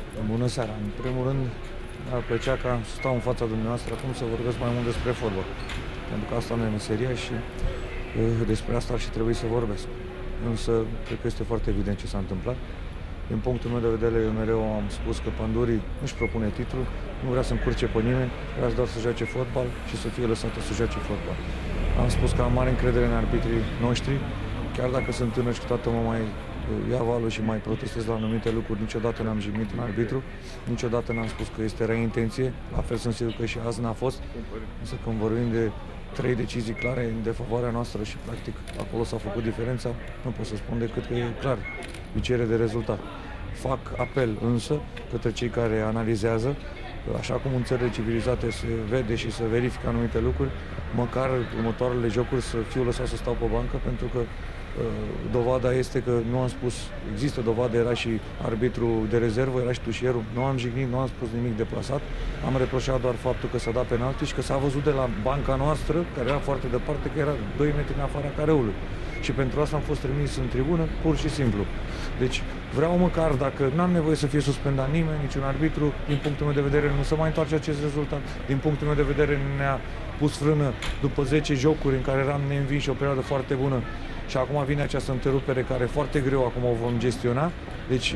Bună seara! În primul rând, mi-ar plăcea ca să stau în fața dumneavoastră acum să vorbesc mai mult despre fotbal. Pentru că asta nu e meseria și despre asta ar și trebui să vorbesc. Însă, cred că este foarte evident ce s-a întâmplat. Din punctul meu de vedere, eu mereu am spus că Pandurii nu-și propune titlul, nu vrea să încurce pe nimeni, vrea doar să joace fotbal și să fie lăsată să joace fotbal. Am spus că am mare încredere în arbitrii noștri, chiar dacă sunt tânăr și toată mă mai ia valul și mai protestez la anumite lucruri, niciodată n-am jignit un arbitru, niciodată n-am spus că este rea intenție, la fel sunt sigur că și azi n-a fost, însă când vorbim de 3 decizii clare în defavoarea noastră și practic acolo s-a făcut diferența, nu pot să spun decât că e clar viciere de rezultat. Fac apel însă către cei care analizează, așa cum în țările civilizate se vede și se verifică anumite lucruri, măcar următoarele jocuri să fiu lăsat să stau pe bancă, pentru că dovada este că nu am spus, există dovadă, era și arbitru de rezervă, era și tușierul, nu am jignit, nu am spus nimic deplasat, am reproșat doar faptul că s-a dat penalti și că s-a văzut de la banca noastră, care era foarte departe, că era 2 metri în afara careului. Și pentru asta am fost trimis în tribună, pur și simplu. Deci vreau măcar, dacă n-am nevoie să fie suspendat nimeni, niciun arbitru, din punctul meu de vedere nu se mai întoarce acest rezultat, din punctul meu de vedere ne-a pus frână după 10 jocuri în care eram neînvinși o perioadă foarte bună. Și acum vine această întrerupere care foarte greu acum o vom gestiona. Deci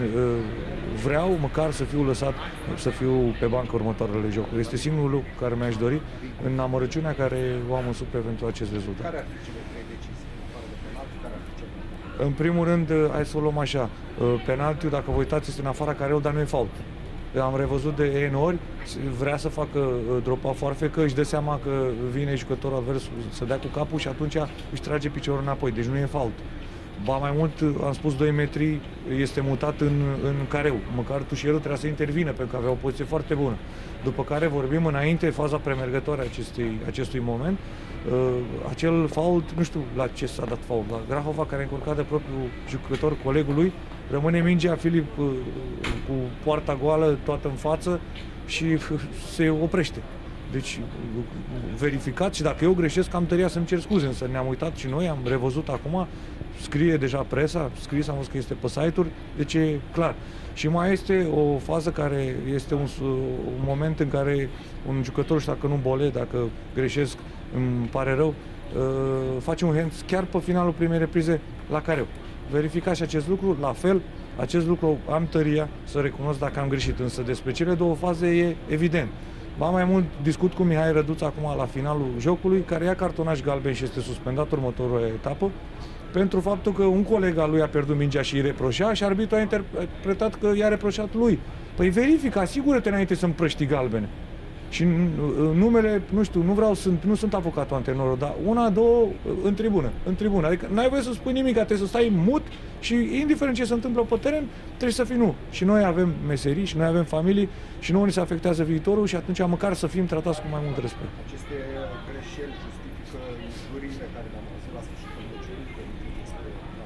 vreau măcar să fiu lăsat, să fiu pe bancă următoarele jocuri. Este singurul lucru care mi-aș dori în amărăciunea care o am în suflet pentru acest rezultat. Care ar fi cele 3 decizii? Care ar fi cele? În primul rând, hai să o luăm așa. Penaltiul, dacă vă uitați, este în afara careului, dar nu e fault. Am revăzut de N ori, vrea să facă dropa foarfecă, își dă seama că vine jucătorul advers să dea cu capul și atunci își trage piciorul înapoi, deci nu e fault. Ba mai mult, am spus 2 metri, este mutat în careu, măcar tușierul trebuia să intervină pentru că avea o poziție foarte bună. După care vorbim înainte, faza premergătoare acestui moment, acel fault, nu știu la ce s-a dat fault, la Grahova care a încurcat de propriul jucător, colegul lui, rămâne mingea Filip cu poarta goală toată în față și se oprește. Deci, verificat și dacă eu greșesc, am tăria să-mi cer scuze, însă ne-am uitat și noi, am revăzut acum, scrie deja presa, scris, am văzut că este pe site-uri, deci e clar. Și mai este o fază care este un moment în care un jucător, și dacă nu Bole, dacă greșesc, îmi pare rău, face un hands chiar pe finalul primei reprize la careu. Verificați și acest lucru, la fel, acest lucru am tăria să recunosc dacă am greșit, însă despre cele două faze e evident. Ba mai mult discut cu Mihai Răduț acum la finalul jocului, care ia cartonaș galben și este suspendat următorul etapă, pentru faptul că un coleg al lui a pierdut mingea și îi reproșea și arbitrul a interpretat că i-a reproșat lui. Păi verifică, asigură-te înainte să împrăști galbene. Și numele, nu știu, nu sunt avocatul antenorul, dar una, două, în tribună. Adică n-ai voie să spui nimic, trebuie să stai mut și indiferent ce se întâmplă pe teren, trebuie să fii nu. Și noi avem meserii, și noi avem familii, și nouă ni se afectează viitorul și atunci măcar să fim tratați cu mai mult respect. Aceste greșeli justifică injurile care le-am auzit la sfârșitul meciului, că este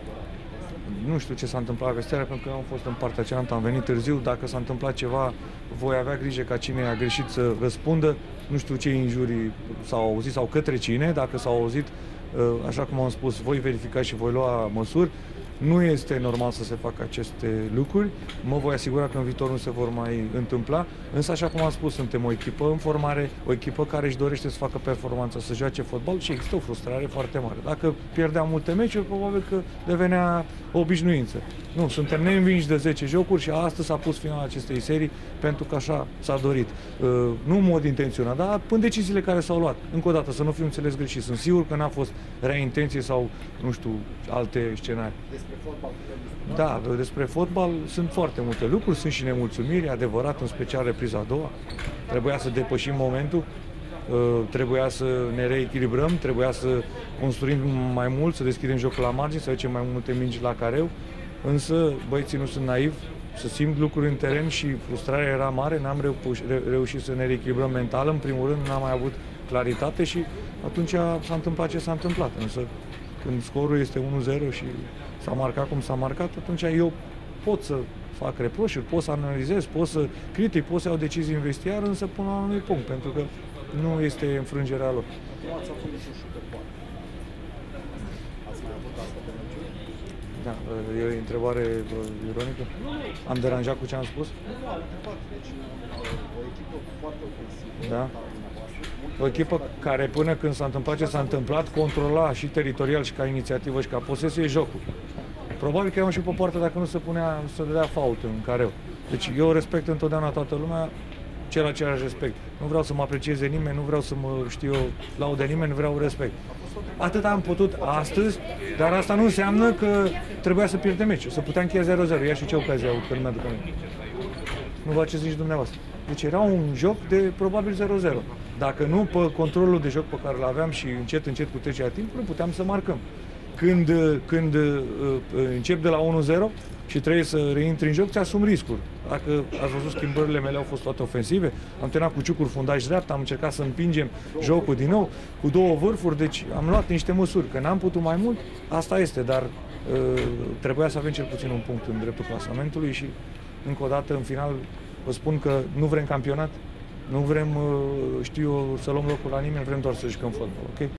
nu știu ce s-a întâmplat la seară, pentru că eu am fost în partea cealaltă, am venit târziu. Dacă s-a întâmplat ceva, voi avea grijă ca cine a greșit să răspundă. Nu știu ce injurii s-au auzit sau către cine, dacă s-au auzit, așa cum am spus, voi verifica și voi lua măsuri. Nu este normal să se facă aceste lucruri. Mă voi asigura că în viitor nu se vor mai întâmpla. Însă, așa cum am spus, suntem o echipă în formare, o echipă care își dorește să facă performanță, să joace fotbal și există o frustrare foarte mare. Dacă pierdeam multe meciuri, probabil că devenea o obișnuință. Nu, suntem neînvinși de 10 jocuri și astăzi s-a pus finalul acestei serii pentru că așa s-a dorit. Nu în mod intenționat, dar în deciziile care s-au luat. Încă o dată, să nu fiu înțeles greșit. Sunt sigur că n-a fost rea intenție sau, nu știu, alte scenarii. Despre fotbal, da, despre fotbal sunt foarte multe lucruri, sunt și nemulțumiri, adevărat, în special repriza a doua. Trebuia să depășim momentul, trebuia să ne reechilibrăm, trebuia să construim mai mult, să deschidem jocul la margine, să facem mai multe mingi la careu, însă băieții nu sunt naivi, să simt lucruri în teren și frustrarea era mare, n-am reușit să ne reechilibrăm mental, în primul rând n-am mai avut claritate și atunci s-a întâmplat ce s-a întâmplat, însă când scorul este 1-0 și s-a marcat cum s-a marcat, atunci eu pot să fac reproșuri, pot să analizez, pot să critic, pot să iau decizii în vestiar, însă până la anumit punct, pentru că nu este înfrângerea lor. Nu ați avut niciun șut de poartă. Ați mai avut asta pe meciuri? Da, e o întrebare ironică? Am deranjat cu ce am spus? Nu, am întrebat. Deci, o echipă foarte ofensivă. Da. O echipă care până când s-a întâmplat ce s-a întâmplat, controla și teritorial și ca inițiativă și ca posesie jocul. Probabil că iau și pe poartă dacă nu se punea să dea fault în careu. Deci eu respect întotdeauna toată lumea, cer același respect. Nu vreau să mă aprecieze nimeni, nu vreau să mă laude nimeni, vreau respect. Atât am putut astăzi, dar asta nu înseamnă că trebuia să pierdem meciul, să putea încheia 0-0. Ia și ce ocazie au, că nu mi-aduc aminte. Nu vă faceți nici dumneavoastră. Deci era un joc de probabil 0-0. Dacă nu, pe controlul de joc pe care îl aveam și încet cu trecerea timpului, puteam să marcăm. Când încep de la 1-0 și trebuie să reintri în joc, ți-asumi riscuri. Dacă ați văzut, schimbările mele au fost toate ofensive, am terminat cu ciucuri fundaș dreapta, am încercat să împingem jocul din nou, cu două vârfuri, deci am luat niște măsuri. Că n-am putut mai mult, asta este, dar trebuia să avem cel puțin un punct în dreptul clasamentului și încă o dată, în final, vă spun că nu vrem campionat, nu vrem, să luăm locul la nimeni, vrem doar să jucăm fotbal, ok?